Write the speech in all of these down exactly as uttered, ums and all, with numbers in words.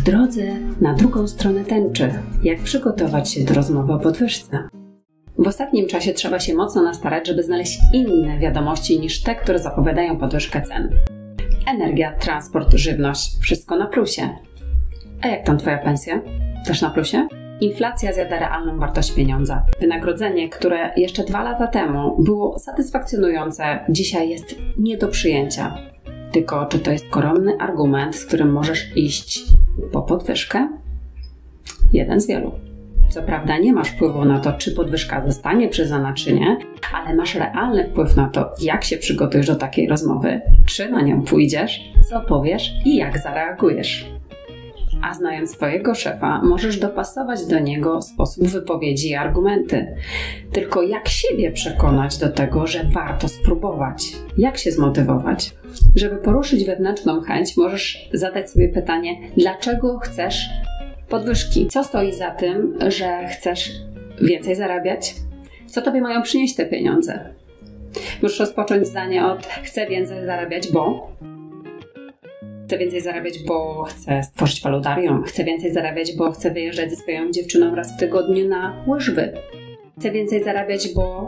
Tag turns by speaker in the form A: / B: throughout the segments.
A: W drodze na drugą stronę tęczy. Jak przygotować się do rozmowy o podwyżce? W ostatnim czasie trzeba się mocno nastarać, żeby znaleźć inne wiadomości niż te, które zapowiadają podwyżkę cen. Energia, transport, żywność – wszystko na plusie. A jak tam Twoja pensja? Też na plusie? Inflacja zjada realną wartość pieniądza. Wynagrodzenie, które jeszcze dwa lata temu było satysfakcjonujące, dzisiaj jest nie do przyjęcia. Tylko czy to jest koronny argument, z którym możesz iść po podwyżkę? Jeden z wielu. Co prawda nie masz wpływu na to, czy podwyżka zostanie przyznana, czy nie, ale masz realny wpływ na to, jak się przygotujesz do takiej rozmowy, czy na nią pójdziesz, co powiesz i jak zareagujesz. A znając swojego szefa, możesz dopasować do niego sposób wypowiedzi i argumenty. Tylko jak siebie przekonać do tego, że warto spróbować? Jak się zmotywować? Żeby poruszyć wewnętrzną chęć, możesz zadać sobie pytanie, dlaczego chcesz podwyżki? Co stoi za tym, że chcesz więcej zarabiać? Co tobie mają przynieść te pieniądze? Możesz rozpocząć zdanie od chcę więcej zarabiać, bo... Chcę więcej zarabiać, bo chcę stworzyć walutarium. Chcę więcej zarabiać, bo chcę wyjeżdżać ze swoją dziewczyną raz w tygodniu na łyżwy. Chcę więcej zarabiać, bo...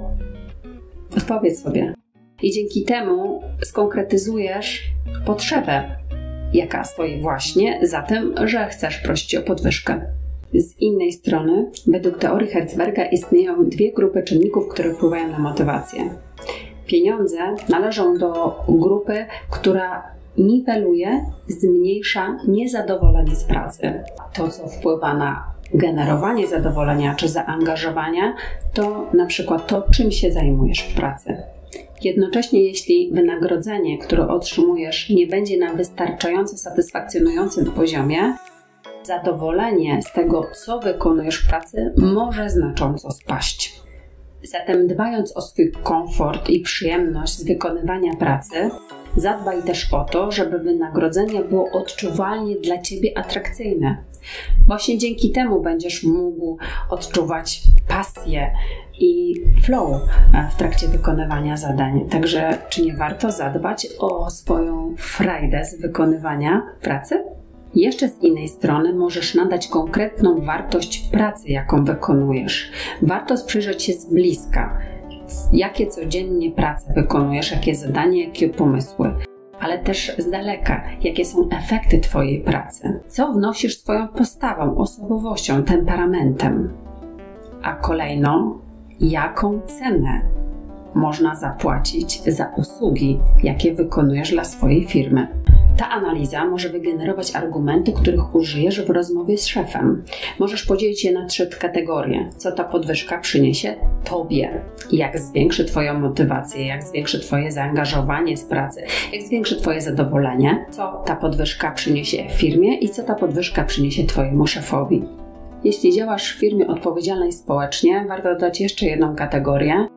A: Odpowiedz sobie. I dzięki temu skonkretyzujesz potrzebę, jaka stoi właśnie za tym, że chcesz prosić o podwyżkę. Z innej strony, według teorii Herzberga istnieją dwie grupy czynników, które wpływają na motywację. Pieniądze należą do grupy, która niweluje, zmniejsza niezadowolenie z pracy. To, co wpływa na generowanie zadowolenia czy zaangażowania, to na przykład to, czym się zajmujesz w pracy. Jednocześnie, jeśli wynagrodzenie, które otrzymujesz, nie będzie na wystarczająco satysfakcjonującym poziomie, zadowolenie z tego, co wykonujesz w pracy, może znacząco spaść. Zatem dbając o swój komfort i przyjemność z wykonywania pracy, zadbaj też o to, żeby wynagrodzenie było odczuwalnie dla Ciebie atrakcyjne. Właśnie dzięki temu będziesz mógł odczuwać pasję i flow w trakcie wykonywania zadań. Także czy nie warto zadbać o swoją frajdę z wykonywania pracy? Jeszcze z innej strony możesz nadać konkretną wartość pracy, jaką wykonujesz. Warto przyjrzeć się z bliska, jakie codziennie prace wykonujesz, jakie zadania, jakie pomysły, ale też z daleka, jakie są efekty Twojej pracy. Co wnosisz swoją postawą, osobowością, temperamentem. A kolejno, jaką cenę można zapłacić za usługi, jakie wykonujesz dla swojej firmy. Ta analiza może wygenerować argumenty, których użyjesz w rozmowie z szefem. Możesz podzielić je na trzy kategorie. Co ta podwyżka przyniesie Tobie? Jak zwiększy Twoją motywację? Jak zwiększy Twoje zaangażowanie z pracy? Jak zwiększy Twoje zadowolenie? Co ta podwyżka przyniesie firmie i co ta podwyżka przyniesie Twojemu szefowi? Jeśli działasz w firmie odpowiedzialnej społecznie, warto dodać jeszcze jedną kategorię.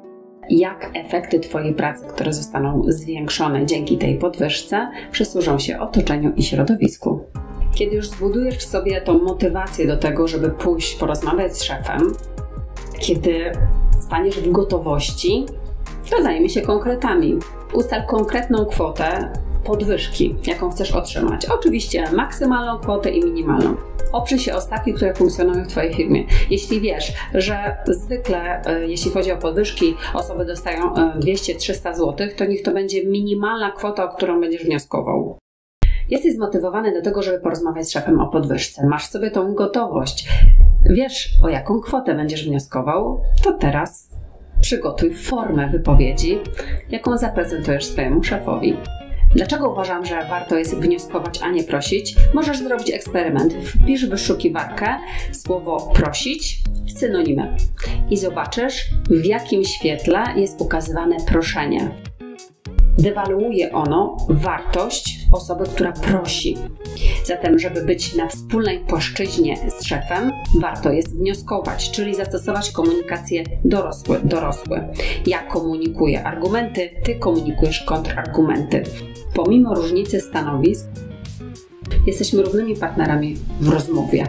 A: Jak efekty Twojej pracy, które zostaną zwiększone dzięki tej podwyżce, przysłużą się otoczeniu i środowisku. Kiedy już zbudujesz w sobie tą motywację do tego, żeby pójść porozmawiać z szefem, kiedy staniesz w gotowości, to zajmij się konkretami. Ustal konkretną kwotę podwyżki, jaką chcesz otrzymać. Oczywiście maksymalną kwotę i minimalną. Oprzyj się o stawki, które funkcjonują w Twojej firmie. Jeśli wiesz, że zwykle, jeśli chodzi o podwyżki, osoby dostają dwieście trzysta złotych, to niech to będzie minimalna kwota, o którą będziesz wnioskował. Jesteś zmotywowany do tego, żeby porozmawiać z szefem o podwyżce. Masz w sobie tą gotowość. Wiesz, o jaką kwotę będziesz wnioskował, to teraz przygotuj formę wypowiedzi, jaką zaprezentujesz swojemu szefowi. Dlaczego uważam, że warto jest wnioskować, a nie prosić? Możesz zrobić eksperyment. Wpisz w wyszukiwarkę słowo prosić, synonimy i zobaczysz, w jakim świetle jest ukazywane proszenie. Dewaluuje ono wartość osoby, która prosi. Zatem, żeby być na wspólnej płaszczyźnie z szefem, warto jest wnioskować, czyli zastosować komunikację dorosły, dorosły. Ja komunikuję argumenty, ty komunikujesz kontrargumenty. Pomimo różnicy stanowisk, jesteśmy równymi partnerami w rozmowie.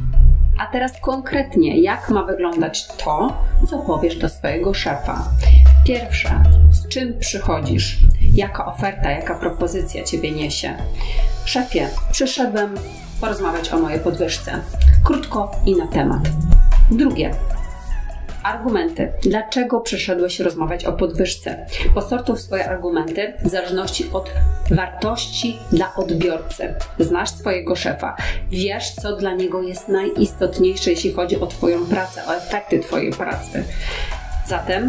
A: A teraz konkretnie, jak ma wyglądać to, co powiesz do swojego szefa? Pierwsze, z czym przychodzisz? Jaka oferta, jaka propozycja Ciebie niesie? Szefie, przyszedłem porozmawiać o mojej podwyżce. Krótko i na temat. Drugie. Argumenty. Dlaczego przyszedłeś rozmawiać o podwyżce? Posortuj swoje argumenty w zależności od wartości dla odbiorcy. Znasz swojego szefa. Wiesz, co dla niego jest najistotniejsze, jeśli chodzi o Twoją pracę, o efekty Twojej pracy. Zatem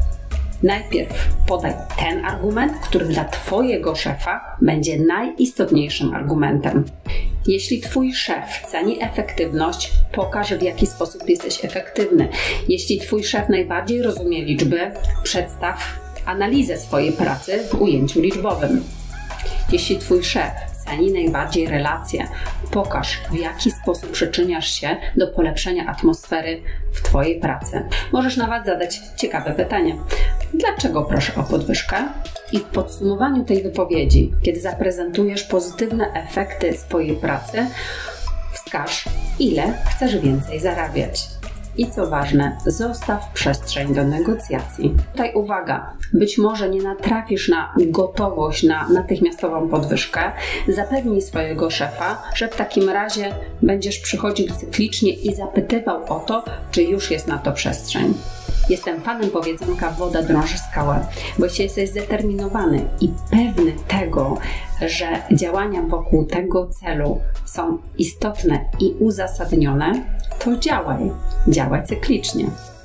A: najpierw podaj ten argument, który dla Twojego szefa będzie najistotniejszym argumentem. Jeśli Twój szef ceni efektywność, pokaż, w jaki sposób jesteś efektywny. Jeśli Twój szef najbardziej rozumie liczby, przedstaw analizę swojej pracy w ujęciu liczbowym. Jeśli Twój szef ceni najbardziej relacje, pokaż, w jaki sposób przyczyniasz się do polepszenia atmosfery w Twojej pracy. Możesz nawet zadać ciekawe pytanie. Dlaczego proszę o podwyżkę? I w podsumowaniu tej wypowiedzi, kiedy zaprezentujesz pozytywne efekty swojej pracy, wskaż, ile chcesz więcej zarabiać. I co ważne, zostaw przestrzeń do negocjacji. Tutaj uwaga, być może nie natrafisz na gotowość na natychmiastową podwyżkę. Zapewnij swojego szefa, że w takim razie będziesz przychodził cyklicznie i zapytywał o to, czy już jest na to przestrzeń. Jestem fanem powiedzonka woda drąży skałę, bo jeśli jesteś zdeterminowany i pewny tego, że działania wokół tego celu są istotne i uzasadnione, to działaj. Działaj cyklicznie.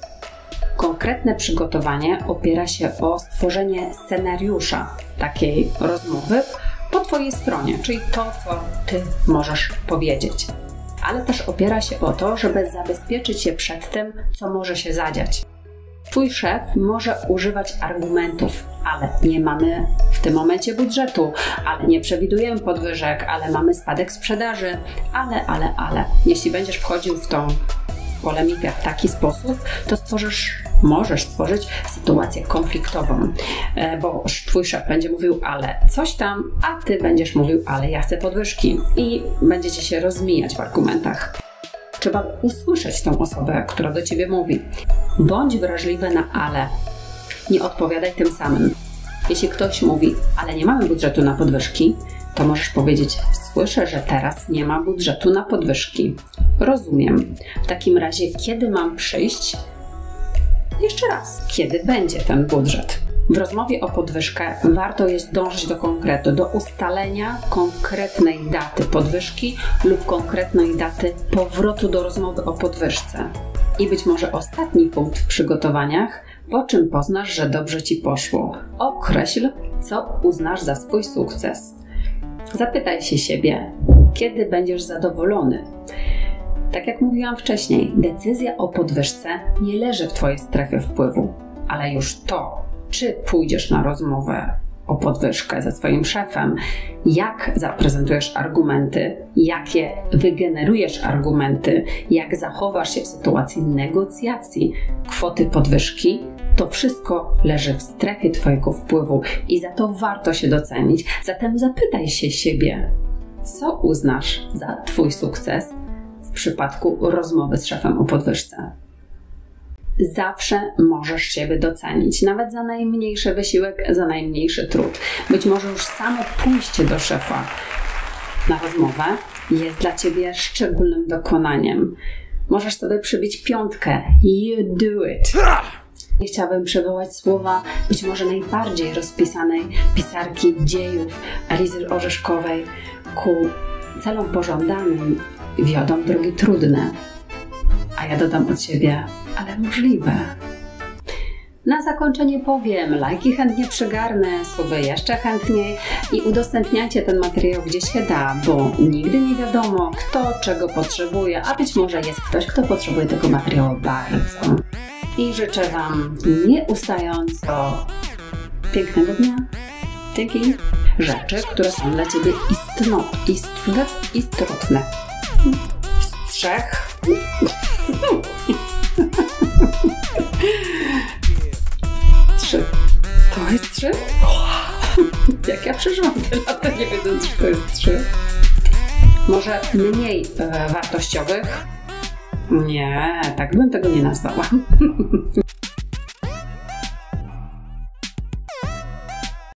A: Konkretne przygotowanie opiera się o stworzenie scenariusza takiej rozmowy po Twojej stronie, czyli to, co Ty możesz powiedzieć. Ale też opiera się o to, żeby zabezpieczyć się przed tym, co może się zadziać. Twój szef może używać argumentów, ale nie mamy w tym momencie budżetu, ale nie przewidujemy podwyżek, ale mamy spadek sprzedaży, ale, ale, ale. Jeśli będziesz wchodził w tą polemikę w taki sposób, to stworzysz, możesz stworzyć sytuację konfliktową, bo Twój szef będzie mówił, ale coś tam, a Ty będziesz mówił, ale ja chcę podwyżki i będziecie się rozmijać w argumentach. Trzeba usłyszeć tą osobę, która do Ciebie mówi. Bądź wrażliwy na ale. Nie odpowiadaj tym samym. Jeśli ktoś mówi, ale nie mamy budżetu na podwyżki, to możesz powiedzieć, słyszę, że teraz nie ma budżetu na podwyżki. Rozumiem. W takim razie, kiedy mam przyjść? Jeszcze raz, kiedy będzie ten budżet? W rozmowie o podwyżkę warto jest dążyć do konkretu, do ustalenia konkretnej daty podwyżki lub konkretnej daty powrotu do rozmowy o podwyżce. I być może ostatni punkt w przygotowaniach, po czym poznasz, że dobrze Ci poszło. Określ, co uznasz za swój sukces. Zapytaj się siebie, kiedy będziesz zadowolony. Tak jak mówiłam wcześniej, decyzja o podwyżce nie leży w Twojej strefie wpływu, ale już to, czy pójdziesz na rozmowę o podwyżkę ze swoim szefem, jak zaprezentujesz argumenty, jakie wygenerujesz argumenty, jak zachowasz się w sytuacji negocjacji kwoty podwyżki, to wszystko leży w strefie Twojego wpływu i za to warto się docenić. Zatem zapytaj się siebie, co uznasz za Twój sukces w przypadku rozmowy z szefem o podwyżce. Zawsze możesz siebie docenić, nawet za najmniejszy wysiłek, za najmniejszy trud. Być może już samo pójście do szefa na rozmowę jest dla Ciebie szczególnym dokonaniem. Możesz sobie przybić piątkę. You do it. Nie chciałabym przywołać słowa być może najbardziej rozpisanej pisarki dziejów Elizy Orzeszkowej. Ku celom pożądanym wiodą drogi trudne. A ja dodam od siebie, ale możliwe. Na zakończenie powiem, lajki chętnie przygarnę, suby jeszcze chętniej i udostępniajcie ten materiał gdzie się da, bo nigdy nie wiadomo, kto czego potrzebuje, a być może jest ktoś, kto potrzebuje tego materiału bardzo. I życzę Wam nieustająco pięknego dnia. Dzięki. Rzeczy, które są dla Ciebie istno, istotne, istotne. Z trzech. Trzy. To jest trzy? Jak ja przeżyłam te lata, nie wiedząc, że to jest trzy. Może mniej e, wartościowych? Nie, tak bym tego nie nazwała.